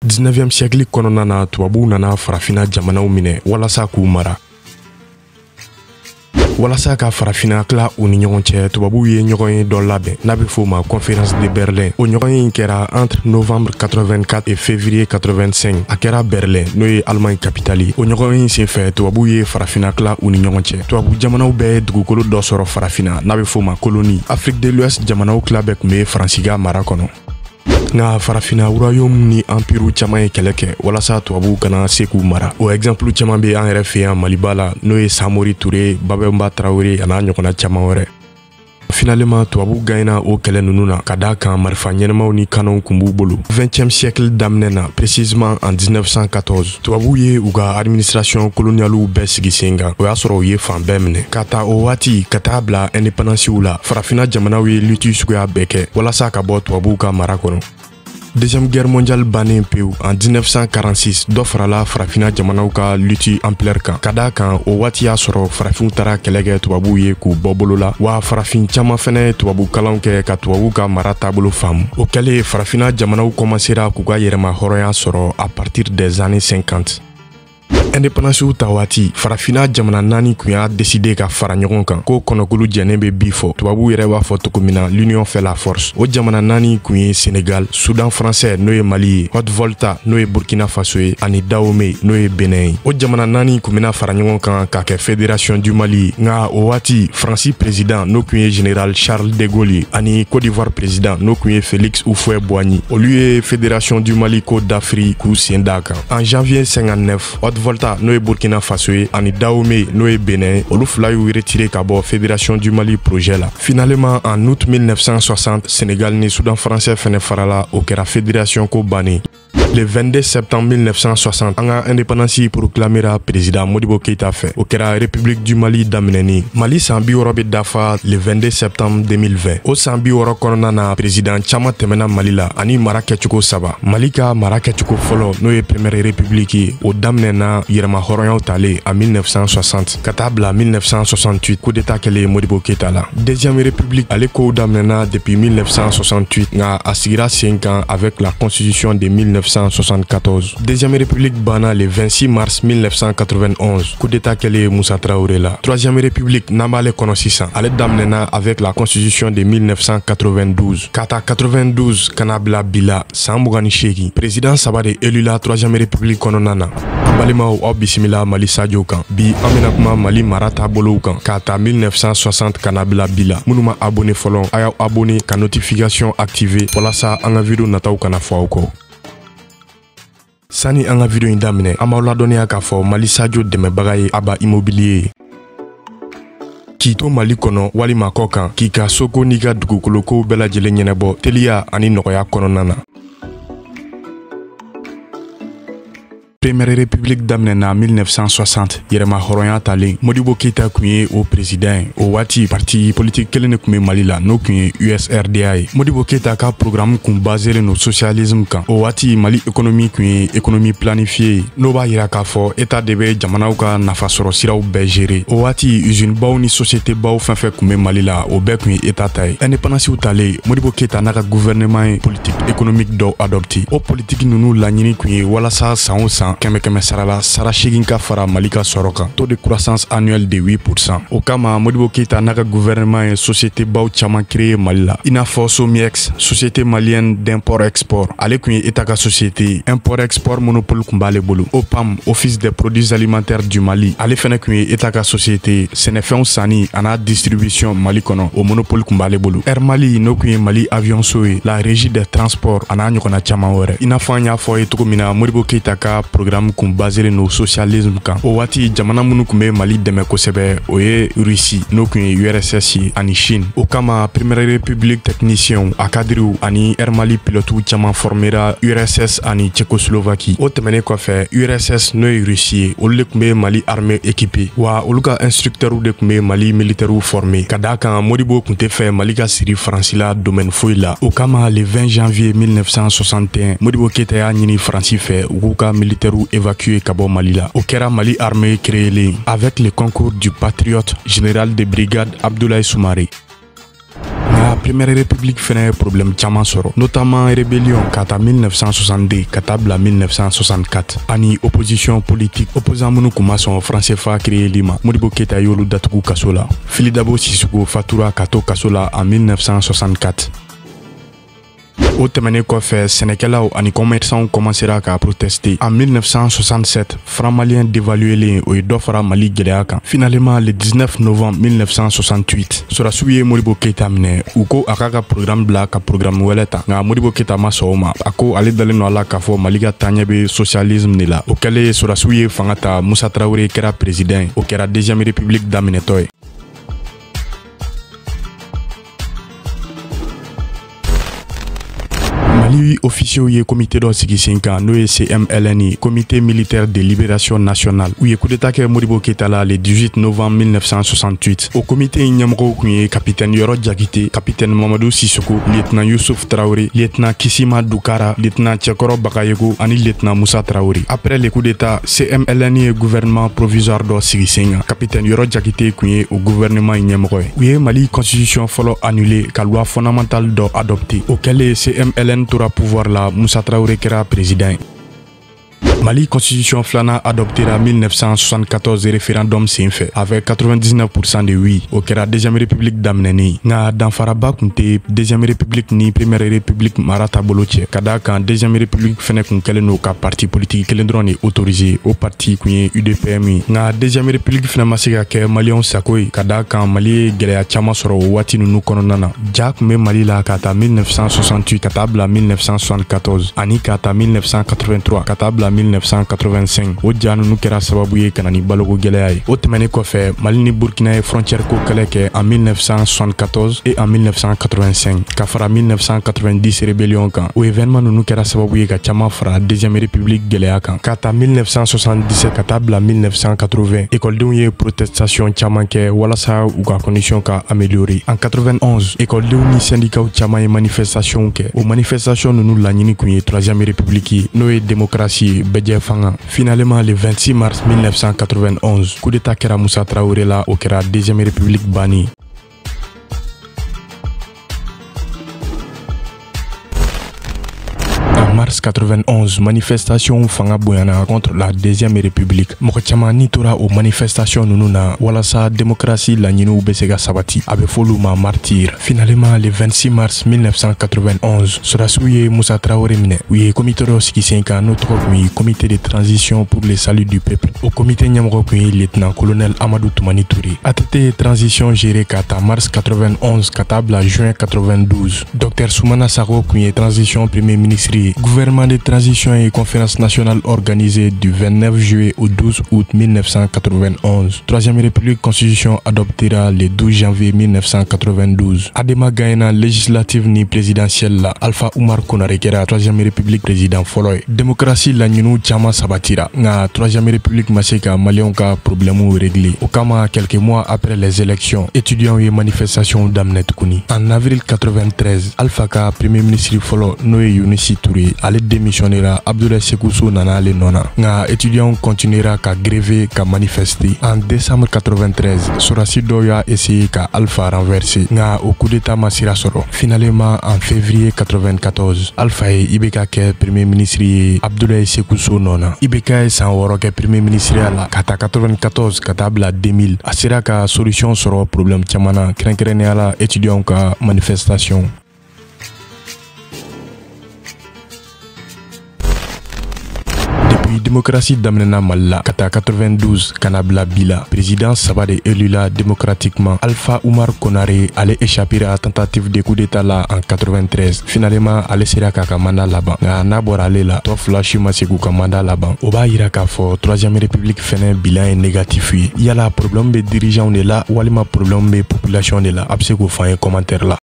19e siècle kɔnɔna na tubabu nana farafina jamanaw minɛ walasa k'u mara. Walasa ka farafina tila u ni ɲɔgɔn cɛ, tubabu ye ɲɔgɔn ye dɔ labɛn n'a bɛ f'o ma conférence de Berlin. O ɲɔgɔn ye in kɛra entre novembre 84 et février 85. A kɛra Berlin n'o ye Allemagne capitale ye. O ɲɔgɔn ye senfɛ tubabu ye farafina tila u ni ɲɔgɔn cɛ. Tubabu jamanaw bɛɛ dugukolo dɔ sɔrɔ farafina n'a bɛ f'o ma colonie. Afrique de l'Ouest jamanaw tila bɛɛ tun bɛ Faransiga mara kɔnɔ. Nga farafina royaume ni empire caman ye kɛlɛ kɛ walasa tubabu kana se k'u mara. O exemple caman bɛ an yɛrɛ fɛ yan Maliba la n'o ye Samori Touré, Babemba Traoré a n'a ɲɔgɔnna caman wɛrɛ. Finalement tubabu gagnera o kɛlɛ ninnu na ka d'a kan marifa ɲɛnamaw ni kanonw kun b'u bolo. 20e siècle daminɛ na précisément en 1914 tubabu ye u ka administration coloniale bɛɛ sigi sen kan. O y'a sɔrɔ u ye fan bɛɛ minɛ. Ka taa o waati ka taa bila indépendance la farafina jamanaw ye lutte suguya bɛɛ kɛ walasa ka bɔ tubabu ka mara kɔnɔ. Deuxième guerre mondiale bannen pewu en 1946 dɔ farala farafina jamanaw ka lutte ampleur kan. Ka d'a kan o waati y'a sɔrɔ farafinw taara kɛlɛ kɛ tubabu ye k'u bɔ bolo la wa farafin caman fɛnɛ tubabu kalanw kɛ ka tubabu ka mara taabolo faamu. O kɛlen farafina jamanaw commencera k'u ka yɛrɛma hɔrɔnya sɔrɔ à partir des années 50. Indépendance ta waati farafina jamana naani kun y'a décidé ka fara ɲɔgɔn kan ko kɔnɔkulu jɛnen bɛ bi fɔ. Tubabu yɛrɛ b'a fɔ cogo min na l'union fait la force. O jamana naani kun ye Sénégal, Soudan français n'o ye Mali ye, Haute-Volta n'o ye Burkina Faso ye ani Dahomey n'o ye Benin ye. O jamana naani kun bɛna fara ɲɔgɔn kan ka kɛ fédération du Mali. Nga o waati Fransi président n'o kun ye général Charles de Gaulle ye ani Côte d'Ivoire président n'o kun ye Félix Houphouët-Boigny. Olu ye fédération du Mali Côte d'Afrique k'u sen d'a kan. En janvier 59 Haute-Volta n'o ye Burkina Faso ye ani Dahomey n'o ye Benin olu fila y'u retiré ka bɔ fédération du Mali projet la. Finalement en août 1960 Sénégal ni Soudan français fɛnɛ farala o kɛra fédération ko bannen. Le 22 septembre 1960 an ka indépendance proclamera président Modibo Keïta fɛ. O kɛra République du Mali daminɛni. Mali san 60 bɛ dafa le 22 septembre 2020. O san 60 kɔnɔna na président caman tɛmɛna Mali la ani mara kɛcogo saba. Mali ka mara kɛcogo fɔlɔ n'o ye première république ye o daminɛna yɛrɛma hɔrɔnyaw talen en 1960 ka taa bila 1968 coup d'état kɛlen Modibo Keïta la. Deuxième république ale kow daminɛna depuis 1968 nga a sigira sen kan avec la constitution de 1974. Deuxième république banna le 26 mars 1991 coup d'état kɛlen Moussa Traoré la. Troisième république n'an b'ale kɔnɔ sisan ale daminɛna avec la constitution de 1992 ka taa 92 kana bila bi la san 28 président saba de élu la troisième république kɔnɔna na. Balimaw aw bisimila Mali Sadio kan. Bi an bɛna kuma Mali mara taabolow kan ka taa 1960 kana bila bi la. Minnu ma abonné fɔlɔ a y'aw abonné ka notification activer walasa an ka video nataw kana fɔ aw kɔ. Sani an ka video in daminɛ an b'aw ladɔnniya k'a fɔ Mali Sadio dɛmɛbaga ye Aba Immobilier ye. K'i to Mali kɔnɔ walima kɔ kan k'i ka soko n'i ka dugukolokow bɛɛ lajɛlen ɲɛnabɔ teliya ani nɔgɔya kɔnɔna na. Première république daminɛna 1960 yɛrɛma hɔrɔnya talen Modibo Keïta kun ye o président ye. O waati parti politique kelen de kun bɛ Mali la n'o kun ye USRDA ye. Modibo Keïta ka programme kun baselen no socialisme kan. O waati Mali économie kun ye économie planifiée ye n'o b'a yira k'a fɔ état de bɛ jamanaw ka nafasɔrɔ siraw bɛɛ gérer. O waati usine baw ni société baw fɛn fɛn kun bɛ Mali la o bɛɛ kun ye état ta ye. Indépendance talen Modibo Keïta n'a ka gouvernement ye politique économique dɔw adopté. O politique ninnu laɲini kun ye walasa san o san kɛmɛ sarala sara 8 ka fara Mali ka sɔrɔ kan. Taux de croissance annuel de 8%. O kama Modibo Keïta n'a ka gouvernement ye société baw caman créé Mali la. I n'a fɔ Somiex, société malienne d'import-export. Ale kun ye état ka société import-export monopole kun b'ale bolo. OPAM, Office des produits alimentaires du Mali. Ale fɛnɛ kun ye état ka société sɛnɛfɛnw sanni a n'a distribution Mali kɔnɔ. O monopole kun b'ale bolo. Air Mali n'o kun ye Mali avion so ye. La régie des transports a n'a ɲɔgɔnna caman wɛrɛ. I n'a fɔ an y'a fɔ ye cogo min na Modibo Keïta ka programme kun basé no socialisme kan. O waati jamana minnu kun bɛ Mali dɛmɛ kosɛbɛ o ye Russie n'o kun ye URSS ye ani Chine. O kama première république techniciens a cadrew ani Air Mali pilotes caman formera URSS ani Tchécoslovaquie. O tɛmɛnen kɔfɛ URSS n'o ye Russie ye olu de kun bɛ Mali armée équipée wa olu ka instructeurs de kun bɛ Mali militaires formés. Ka d'a kan Modibo kun tɛ fɛ Mali ka siri Faransi la domaine foyi la. O kama le 20 janvier 1961 Modibo Keïta y'a ɲini Faransi fɛ u k'u ka militaires évacué ka bɔ Mali la. O kɛra Mali armée créée avec le concours du patriote général de brigade Abdoulaye Soumaré. Première République fɛnɛ problème caman sɔrɔ, notamment rébellion ka ta 1962 ka taa bila 1964 ani opposition politique opposant minnu kun ma sɔn franc CFA créeli ma. Modibo Keita y'olu datugu kaso la. Fili Dabo Sissoco fatura ka to kaso la en 1964. Au tɛmɛnen kɔfɛ sɛnɛkɛlaw ani commerçants commencera à protester. En 1967, franc malien dévalué o ye dɔ fara Mali gɛlɛya kan. Finalement, le 19 novembre 1968, sɔrɔsiw ye Modibo Keita minɛ. U ko a k'a ka programme bila ka programme wɛrɛ ta. Nka Modibo Keita ma sɔn o ma. A ko ale dalen nɔ a la k'a fɔ Mali ka taaɲɛ bɛ socialisme de la. O kɛlen sɔrɔsiw ye fanga ta, Musa Traoré kɛra président ye. O kɛra deuxième république daminɛtɔ ye. Mali officiaux ye comité dɔ sigi sen kan n'o ye CMLN, comité militaire de libération nationale, u ye coup d'état kɛ Modibo Keita la le 18 novembre 1968. O comité ɲɛmɔgɔw kun ye capitaine Yɔrɔ Jakite, capitaine Mamadou Sissoko, lieutenant Youssouf Traoré, lieutenant Kissima Doukara, lieutenant Tchekoro Bakayoko ani lieutenant Moussa Traoré. Après le coup d'état, CMLN ye gouvernement provisoire dɔ sigi sen kan. Capitaine Yɔrɔ Jakite kun ye o gouvernement ɲɛmɔgɔ ye. U ye Mali constitution fɔlɔ annulé ka loi fondamentale dɔ adopté. O kɛlen CMLN tora pouvoir la, Moussa Traoré kɛra président. Mali constitution flana adoptera 1974 référendum senfɛ avec 99% de oui. O kɛra deuxième république daminɛni. Nka danfaraba kun tɛ deuxième république ni première république mara taabolo cɛ. Ka d'a kan deuxième république fɛnɛ kun kɛlen no ka parti politique kelen dɔrɔn de autorisé. O parti kun ye UDPM ye. Nka deuxième république fɛnɛ ma se ka kɛ maliyɛnw sago ye. Ka d'a kan Mali ye gɛlɛya caman sɔrɔ o waati ninnu kɔnɔna na. Ja kun bɛ Mali la ka taa 1968 ka taa bila 1974 ani ka taa 1983 ka taa bila 1985. O ja ninnu kɛra sababu ye ka na ni baloko gɛlɛya ye. O tɛmɛnen kɔfɛ Mali ni Burkina ye frontière ko kɛlɛ kɛ en 1974 et en 1985 ka fara 1990 rébellion kan. O événement ninnu kɛra sababu ye ka caman fara deuxième république gɛlɛya kan. Ka taa 1977 ka taa bila 1980 écoledenw ye protestation caman kɛ walasa u ka condition ka améliorer. En 91 écoledenw ni syndicats caman ye manifestation kɛ. O manifestation ninnu laɲini kun ye troisième république ye n'o ye démocratie bɛjɛ fanga. Finalement le 26 mars 1991 coup d'état kɛra Moussa Traoré la, o kɛra deuxième république banni. En mars 91, manifestation fanga bonyana contre la deuxième république. Mɔgɔ caman ni tora o manifestation ninnu na walasa démocratie laɲiniw bɛ se ka sabati. A bɛ f'olu ma martyr. Finalement le 26 mars 1991, sɔrɔsiw ye Moussa Traoré minɛ. U ye comité dɔ sigi sen kan n'o tɔgɔ kun ye comité de transition pour le salut du peuple. O comité ɲɛmɔgɔ kun ye lieutenant colonel Amadou Toumani Touré. ATT transition gérée ka ta mars 91 ka taa bila juin 92. Dr Soumana Sakho kun ye transition premier ministre ye. Gouvernement de transition et conférence nationale organisée du 29 juillet au 12 août 1991. Troisième république constitution adoptera le 12 janvier 1992. Adema gagnera législative ni présidentielle la. Alpha Oumar Konaré kɛra troisième république président fɔlɔ ye. Démocratie laɲiniw caman sabatira. Nka troisième république ma se ka maliyɛnw ka problèmew régler. O kama quelques mois après les élections, étudiants ye manifestation daminɛ tuguni. En avril 93, Alpha ka premier ministre fɔlɔ n'o ye Younousi Touré ale démissionnera. Abdoulaye Sékou Sow nana ale nɔ na. Nka étudiants continuera ka gréver ka manifester. En décembre 93, sɔrɔsi dɔw y'a essayé ka Alpha renverser. Nka o coup d'état ma sira sɔrɔ. Finalement en février 94, Alpha ye IBK kɛ premier ministre ye Abdoulaye Sékou Sow nɔ na. IBK ye san 6 kɛ premier ministre la ka taa 94 ka taa bila 2000. A sera ka solution sɔrɔ problème caman na kɛrɛnkɛrɛnnenya la étudiants ka manifestation. Démocratie daminɛna Mali la ka taa 92 kana bila bi la. Président saba de élu la démocratiquement. Alpha Oumar Konaré ale échappera à tentative de coup d'état la en 93. Finalement ale sera k'a ka mandat laban. Nka n'a bɔra ale la tɔ fila si ma se k'u ka mandat laban. O b'a yira k'a fɔ troisième république fɛnɛ bilan ye négatif ye. Yala problème bɛ dirigeants de la walima problème bɛ population de la? A bɛ se k'o fɔ an ye commentaire la.